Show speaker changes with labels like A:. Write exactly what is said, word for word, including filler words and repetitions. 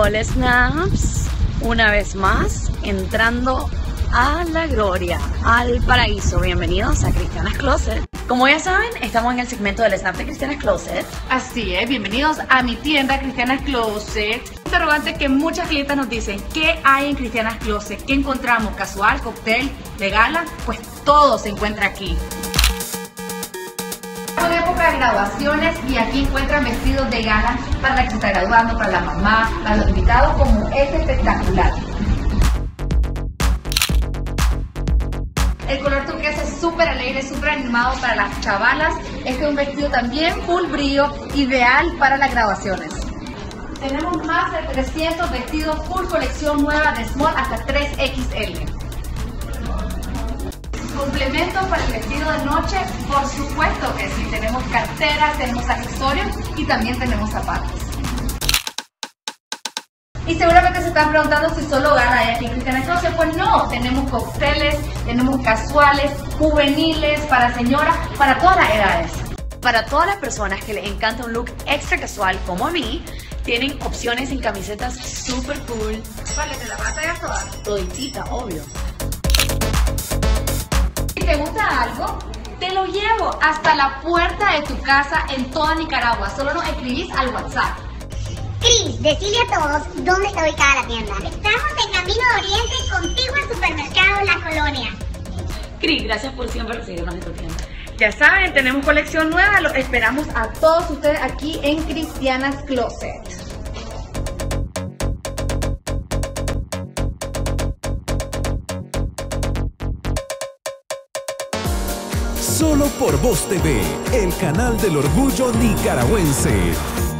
A: Hola Snaps, una vez más entrando a la gloria, al paraíso. Bienvenidos a Cristianas Closet. Como ya saben, estamos en el segmento del Snap de Cristianas Closet.
B: Así es, bienvenidos a mi tienda Cristianas Closet. Interrogante que muchas clientas nos dicen: ¿qué hay en Cristianas Closet? ¿Qué encontramos? ¿Casual, cóctel, de gala? Pues todo se encuentra aquí. Son época de graduaciones y aquí encuentran vestidos de gala para la que se está graduando, para la mamá, para los invitados, como este espectacular. El color turquesa es súper alegre, súper animado para las chavalas. Este es un vestido también full brillo, ideal para las graduaciones. Tenemos más de trescientos vestidos full colección nueva de small hasta tres equis ele. Complementos para el vestido de noche, por supuesto que sí. Tenemos carteras, tenemos accesorios y también tenemos zapatos. Y seguramente se están preguntando si solo gala hay aquí en Cristianas Closet. Pues no, tenemos cócteles, tenemos casuales, juveniles, para señoras, para todas las edades.
A: Para todas las personas que les encanta un look extra casual como a mí, tienen opciones en camisetas super cool.
B: Vale, te la vas a traer toda.
A: Toditita, obvio.
B: Si te gusta algo, te lo llevo hasta la puerta de tu casa en toda Nicaragua. Solo nos escribís al WhatsApp.
C: Cris, decile a todos dónde está ubicada la tienda. Estamos en Camino de Oriente, contigo al supermercado La Colonia.
A: Cris, gracias por siempre recibirnos en tu tienda.
B: Ya saben, tenemos colección nueva. Los esperamos a todos ustedes aquí en Cristianas Closet.
D: Solo por Voz T V, el canal del orgullo nicaragüense.